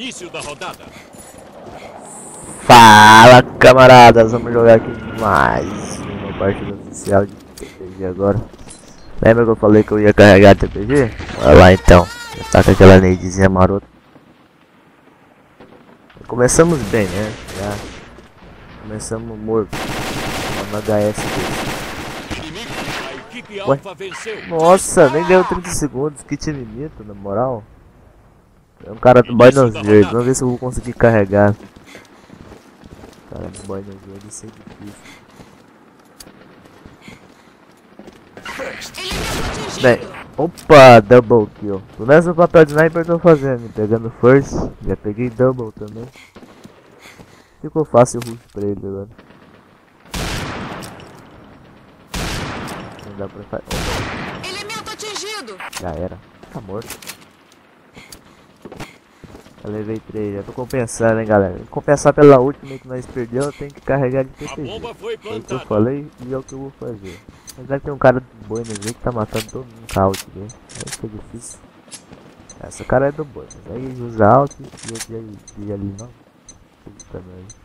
Início da rodada. Fala, camaradas, vamos jogar aqui mais uma partida oficial de TPG agora. Lembra que eu falei que eu ia carregar TPG? Olha lá então, já tá com aquela nadezinha marota. Começamos bem, né? Já começamos morto. Uma HS dele. A equipe alfa venceu. Nossa, nem deu 30 segundos, que time mito, na moral. É um cara do Buenos Aires, vamos ver se eu vou conseguir carregar. Cara do Buenos Aires, isso é difícil. Bem, opa, double kill. O mesmo papel de sniper tô fazendo, pegando first, já peguei double também. Ficou fácil o rush pra ele agora. Não dá pra fazer. Elemento atingido! Já era, tá morto. Eu levei 3, já tô compensando, hein, galera. Compensar pela última que nós perdeu, eu tenho que carregar de TPG. A bomba foi Foi o que eu plantada. falei e é o que eu vou fazer. Mas vai ter um cara do Buenos aí que tá matando todo mundo com out, né? Aí fica difícil. Essa cara é do Buenos, aí usa out e outro ali não. Puta merda.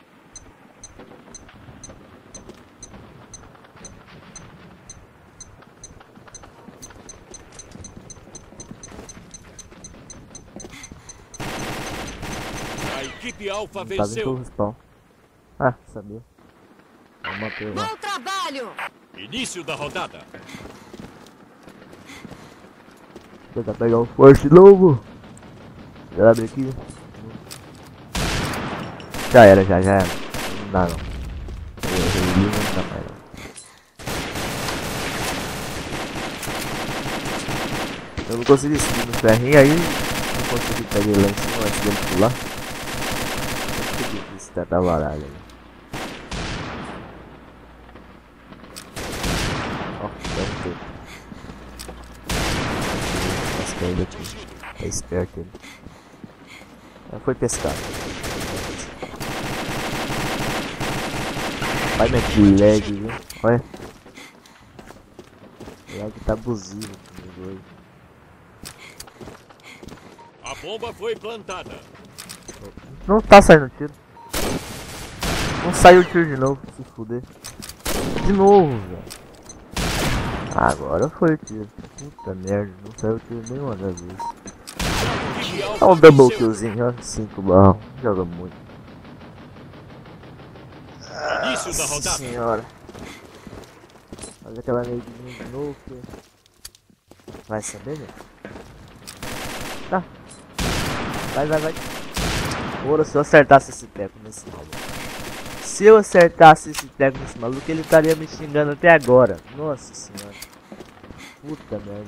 A equipe alfa Tá vindo venceu. pelo respawn. Ah, sabia. Vamos manter lá. Bom trabalho! Início da rodada. Tentar pegar o forte novo. Já abre aqui. Já era. Não dá não. Ele não dá mais não. Eu não consegui subir no ferrinho aí. Não consegui pegar ele lá em cima antes dele pular. Muito difícil tentar varar ali. Ó, deu um tempo. Acho que ainda aqui. É esperto ele. Foi pescar. Vai meter lag, viu? Olha. O lag tá abusivo comigo hoje. A bomba foi plantada. Não tá saindo tiro. Não saiu o tiro de novo, se fuder. De novo, velho. Agora foi o tiro. Puta merda, não saiu o tiro nenhuma das vezes. A equipe Olha alfa um double venceu. killzinho, ó. 5 barros. Joga muito. Início da Nossa rodada. senhora. Faz aquela neguinha de novo. Vai saber, né? Tá. Vai. Ora, se eu acertasse esse teco nesse maluco. Se eu acertasse esse teco nesse maluco, ele estaria me xingando até agora. Nossa senhora. Puta merda.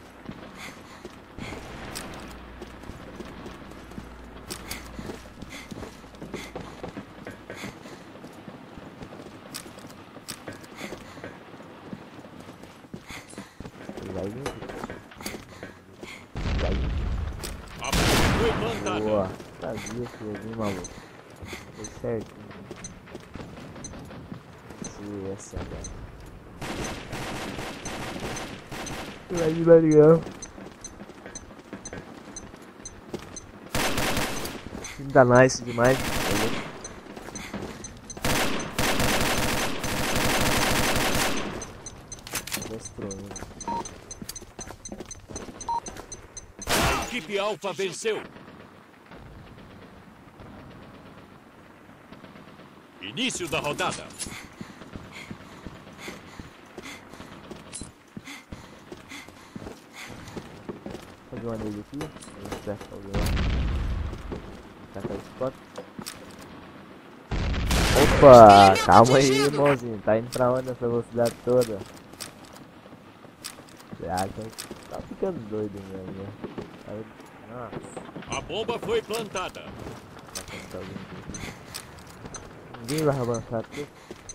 Vai vir. A bomba foi plantada. Boa. Sabia que ia vir, maluco. Foi certinho. Se essa agora. Vai vir, Marião. Time tá nice demais. Destruindo. A equipe alfa venceu. Início da rodada. Fazer uma nele aqui. Vamos ver se alguém lá. Tacar o spot. Opa! Calma aí, irmãozinho. Tá indo pra onde essa velocidade toda? Ah, tá ficando doido mesmo, né? Nossa. A bomba foi plantada. Ninguém vai avançar aqui.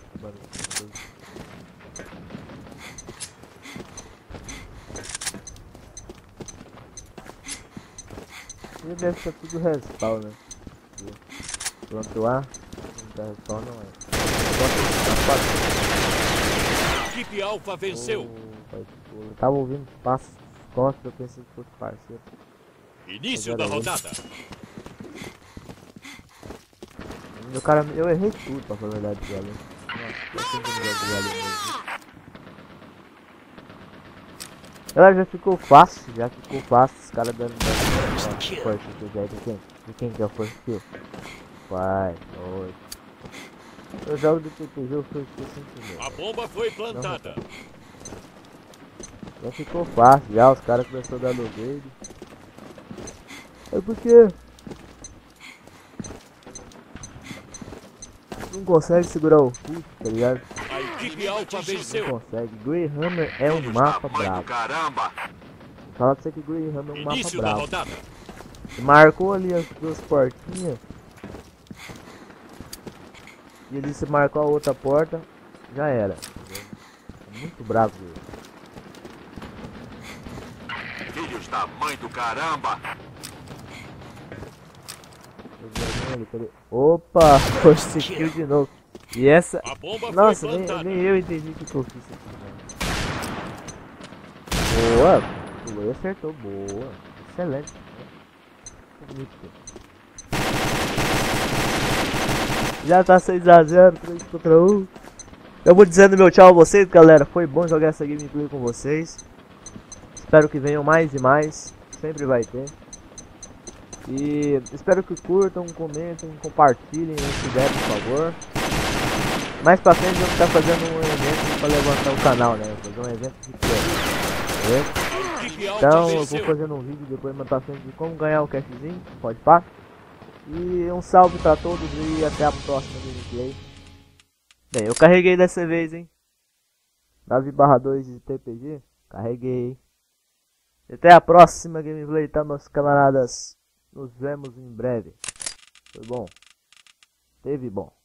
Ele deve ser tudo respawn, né? Pronto A, não tá respawn não é. A equipe alfa venceu. Eu tava ouvindo passos costas, eu pensei que fosse parceiro. Início da rodada. Meu cara, eu errei tudo pra falar a verdade dela. Nossa, eu sempre jogo dela mesmo. Ela já ficou fácil, os caras dando forte kill já de quem que é o forte kill? Pai, oi. Eu jogo do TPG, eu fui sempre A bomba foi plantada. Já ficou fácil, já os caras começaram a dar no dele. É porque não consegue segurar o pulso, tá ligado? A equipe alfa venceu. Não consegue. Greyhammer é um mapa brabo. Fala pra você que Greyhammer é um mapa Início da brabo. rodada. Marcou ali as duas portinhas. E ali se marcou a outra porta, já era. É muito bravo ele. Filhos da mãe do caramba! Opa, força kill de novo. E essa. A bomba Nossa, foi plantada. nem eu entendi o que eu fiz aqui. Boa, pulou e acertou. Boa, excelente. Já tá 6 a 0, 3 contra 1. Eu vou dizendo meu tchau a vocês, galera. Foi bom jogar essa gameplay com vocês. Espero que venham mais e mais. Sempre vai ter. E espero que curtam, comentem, compartilhem se puder, por favor. Mais pra frente eu vou estar fazendo um evento para levantar o canal, né? Vou fazer um evento de play. Então eu vou fazendo um vídeo depois mais pra frente de como ganhar o cashzinho. Pode pá. E um salve pra todos e até a próxima gameplay. Bem, eu carreguei dessa vez, hein? 9/2 de TPG. Carreguei. E até a próxima gameplay, tá, meus camaradas? Nos vemos em breve. Foi bom. Teve bom.